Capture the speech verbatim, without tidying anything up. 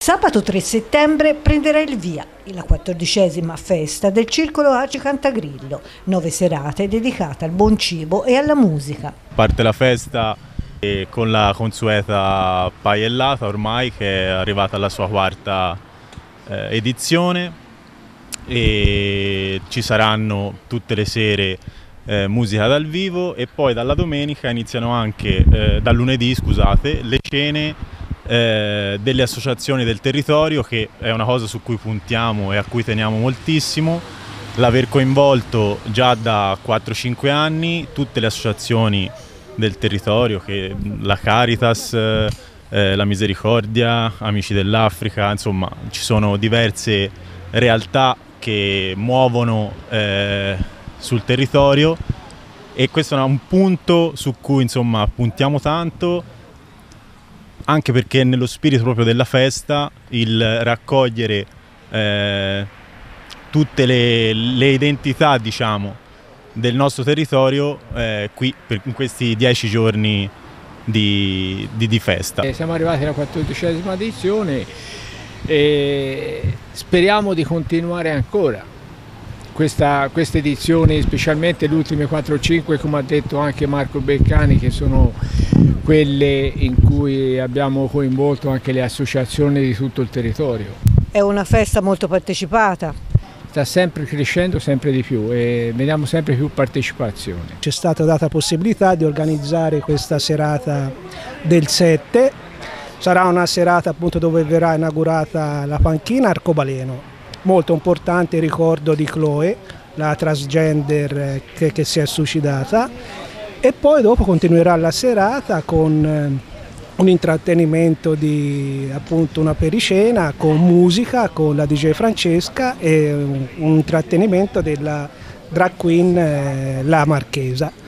Sabato tre settembre prenderà il via la quattordicesima festa del Circolo Agi Cantagrillo, nove serate dedicate al buon cibo e alla musica. Parte la festa e con la consueta paiellata ormai, che è arrivata alla sua quarta eh, edizione, e ci saranno tutte le sere eh, musica dal vivo, e poi dalla domenica iniziano anche, eh, dal lunedì scusate, le cene Eh, delle associazioni del territorio, che è una cosa su cui puntiamo e a cui teniamo moltissimo. L'aver coinvolto già da quattro cinque anni tutte le associazioni del territorio, che la Caritas, eh, la Misericordia, Amici dell'Africa, insomma ci sono diverse realtà che muovono eh, sul territorio, e questo è un punto su cui insomma puntiamo tanto, anche perché nello spirito proprio della festa il raccogliere eh, tutte le, le identità, diciamo, del nostro territorio eh, qui per, in questi dieci giorni di, di, di festa. Siamo arrivati alla quattordicesima edizione e speriamo di continuare ancora questa, queste edizioni, specialmente le ultime quattro cinque, come ha detto anche Marco Beccani, che sono quelle in cui abbiamo coinvolto anche le associazioni di tutto il territorio. È una festa molto partecipata. Sta sempre crescendo sempre di più e vediamo sempre più partecipazione. Ci è stata data possibilità di organizzare questa serata del sette, sarà una serata appunto dove verrà inaugurata la panchina arcobaleno, molto importante il ricordo di Chloe, la transgender che, che si è suicidata. E poi dopo continuerà la serata con un intrattenimento di appunto una pericena con musica, con la D J Francesca, e un intrattenimento della drag queen eh, La Marchesa.